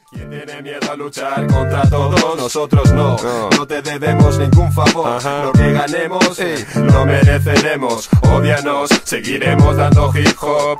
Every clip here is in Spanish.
¿Quién tiene miedo a luchar contra todos? Nosotros no, no te debemos ningún favor. Lo que ganemos, lo mereceremos. Ódianos, seguiremos dando hip hop.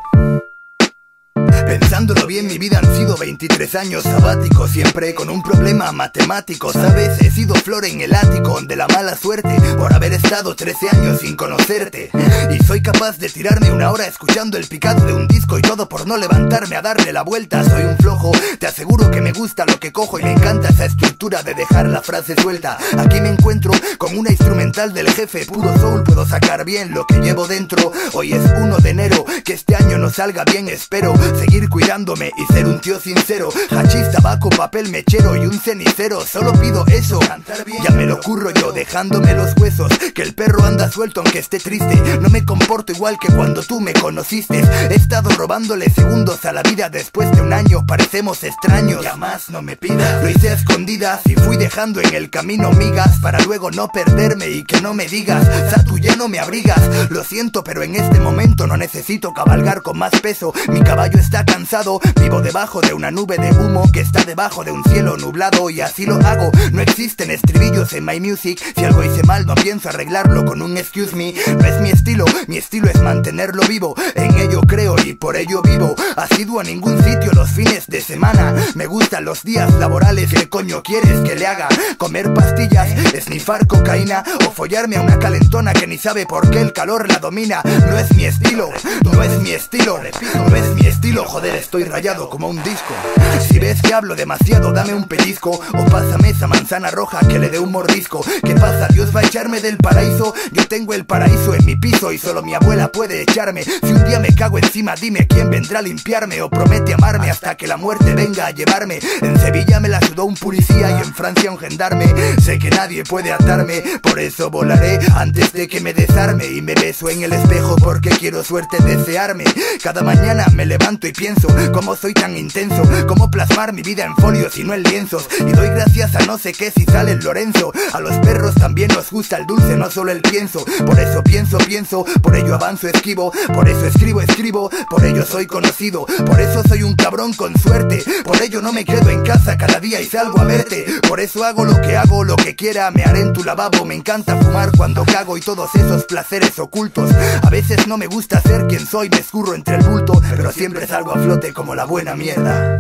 Pensándolo bien, mi vida han sido 23 años sabáticos, siempre con un problema matemático, ¿sabes? He sido flor en el ático de la mala suerte por haber estado 13 años sin conocerte. Y soy capaz de tirarme una hora escuchando el picado de un disco y todo por no levantarme a darle la vuelta. Soy un flojo, te aseguro que me gusta lo que cojo y me encanta esa estructura de dejar la frase suelta. Aquí me encuentro con una instrumental del jefe, puro soul, puedo sacar bien lo que llevo dentro. Hoy es 1 de enero, que este año no salga bien, espero seguir cuidándome y ser un tío sincero. Hachís, tabaco, papel mechero y un cenicero. Solo pido eso, cantar bien. Ya me lo curro yo, dejándome los huesos. Que el perro anda suelto aunque esté triste. No me comporto igual que cuando tú me conociste. He estado robándole segundos a la vida. Después de un año parecemos extraños. Ya más no me pidas. Lo hice a escondidas y fui dejando en el camino migas para luego no perderme y que no me digas: Satu, ya no me abrigas. Lo siento, pero en este momento no necesito cabalgar con más peso. Mi caballo está cansado, vivo debajo de una nube de humo que está debajo de un cielo nublado y así lo hago. No existen estribillos en my music. Si algo hice mal no pienso arreglarlo con un excuse me. No es mi estilo es mantenerlo vivo. En ello creo y por ello vivo. Asiduo a ningún sitio los fines de semana. Me gustan los días laborales. ¿Qué coño quieres que le haga? ¿Comer pastillas? ¿Esnifar cocaína? ¿O follarme a una calentona que ni sabe por qué el calor la domina? No es mi estilo, no es mi estilo, no es mi estilo. Joder, estoy rayado como un disco. Si ves que hablo demasiado, dame un pellizco o pásame esa manzana roja que le dé un mordisco. ¿Qué pasa? ¿Dios va a echarme del paraíso? Yo tengo el paraíso en mi piso y solo mi abuela puede echarme. Si un día me cago encima, dime quién vendrá a limpiarme. O promete amarme hasta que la muerte venga a llevarme. En Sevilla me la sudó un policía y en Francia un gendarme. Sé que nadie puede atarme, por eso volaré antes de que me desarme. Y me beso en el espejo porque quiero suerte desearme. Cada mañana me levanto y pienso cómo soy tan intenso, cómo plasmar mi vida en folios y no en lienzos. Y doy gracias a no sé qué si sale el Lorenzo. A los perros también nos gusta el dulce, no solo el pienso. Por eso pienso, por ello avanzo, esquivo. Por eso escribo, por ello soy conocido. Por eso soy un cabrón con suerte. Por ello no me quedo en casa cada día y salgo a verte. Por eso hago lo que quiera, me haré en tu lavabo. Me encanta fumar cuando cago y todos esos placeres ocultos. A veces no me gusta ser quien soy, me escurro entre el bulto, pero siempre salgo a flote como la buena mierda.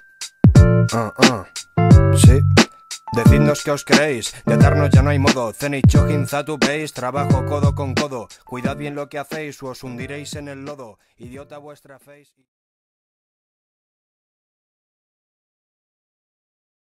Sí. Decidnos qué os queréis, de atarnos ya no hay modo. Zenit, Chojin, Zatu, veis, trabajo codo con codo. Cuidad bien lo que hacéis o os hundiréis en el lodo. Idiota vuestra face.